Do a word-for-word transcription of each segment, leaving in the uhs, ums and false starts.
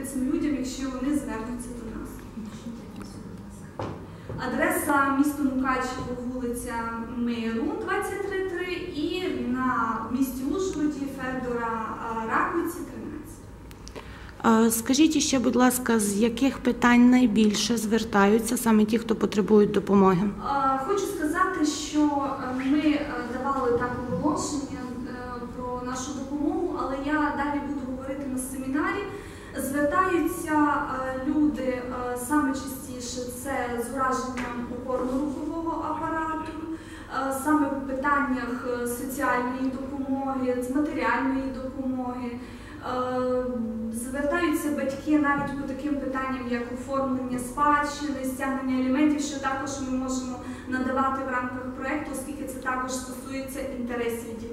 цим людям, якщо вони звернуться до нас. Адреса місто Мукачево, вулиця Миру, двадцять три три, і на місті Ужгороді Федора Раквиці, тринадцять. Скажіть ще, будь ласка, з яких питань найбільше звертаються саме ті, хто потребують допомоги? Хочу сказати, що ми давали так оголошення про нашу допомогу, але я далі буду говорити на семінарі. Звертаються люди саме частіше це з ураженням опорно-рухового апарату, саме в питаннях соціальної допомоги, з матеріальної допомоги. Звертаються батьки навіть по таким питанням, як оформлення спадщини, стягнення аліментів, що також ми можемо надавати в рамках проєкту, оскільки це також стосується інтересів дітей.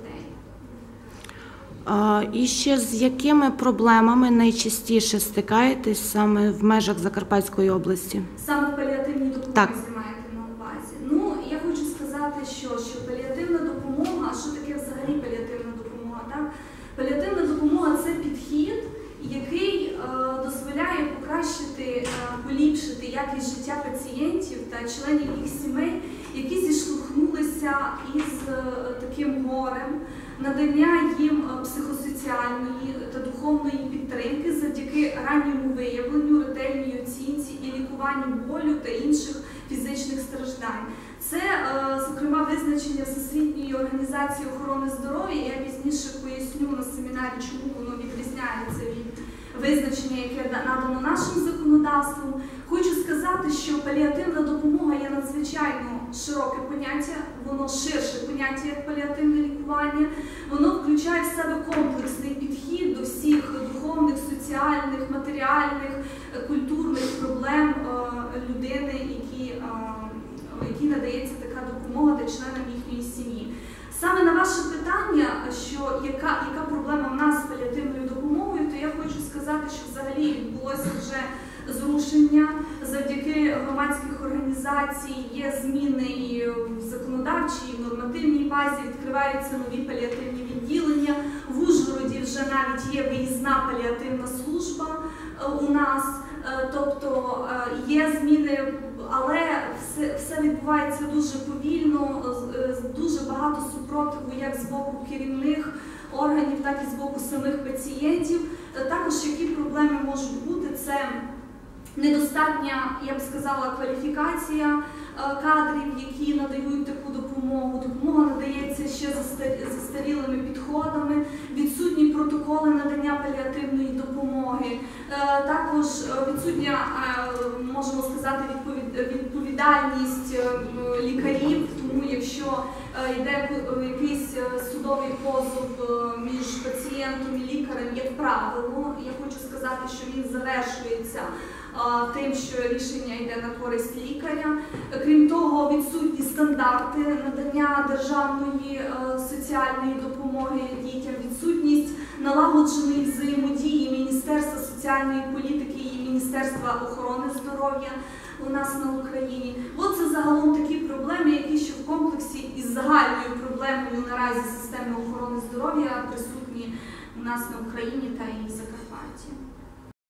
І ще з якими проблемами найчастіше стикаєтесь саме в межах Закарпатської області? Саме в паліативній допомозі так. маєте на увазі? Ну, я хочу сказати, що, що паліативна допомога, що таке взагалі паліативна допомога? Так? Паліативна допомога – це підхід, який е, дозволяє покращити, е, поліпшити якість життя пацієнтів та членів їх сімей, які зіштовхнулися із е, таким горем, надання їм психосоціальної та духовної підтримки завдяки ранньому виявленню, ретельній оцінці і лікуванню болю та інших фізичних страждань. Це, зокрема, визначення Всесвітньої організації охорони здоров'я. Я пізніше поясню на семінарі, чому воно відрізняється від визначення, яке надано нашим законодавством. Хочу сказати, що паліативна допомога є надзвичайно широке поняття, воно ширше поняття, як паліативне лікування. Воно включає в себе комплексний підхід до всіх духовних, соціальних, матеріальних, культурних проблем людини, які, якій надається така допомога та членам їхньої сім'ї. Саме на ваше питання, що яка, яка проблема в нас з паліативною допомогою, то я хочу сказати, що взагалі відбулося вже зрушення завдяки громадських організацій, є зміни і в законодавчій, і в нормативній базі, відкриваються нові паліативні відділення. В Ужгороді вже навіть є виїзна паліативна служба у нас, тобто є зміни, але все, все відбувається дуже повільно, дуже багато супротиву як з боку керівних органів, так і з боку самих пацієнтів. Також які проблеми можуть бути, це недостатня, я б сказала, кваліфікація кадрів, які надають таку допомогу. Допомога надається ще застарілими підходами, відсутні протоколи надання паліативної допомоги. Також відсутня, можемо сказати, відповідальність лікарів, тому якщо йде якийсь судовий позов між пацієнтом і лікарем, як правило, я хочу сказати, що він завершується тим, що рішення йде на користь лікаря. Крім того, відсутні стандарти надання державної соціальної допомоги дітям, відсутність налагодженої взаємодії Міністерства соціальної політики і Міністерства охорони здоров'я у нас на Україні. От це загалом такі проблеми, які ще в комплексі із загальною проблемою наразі системи охорони здоров'я присутні у нас на Україні та і в Закарпатті.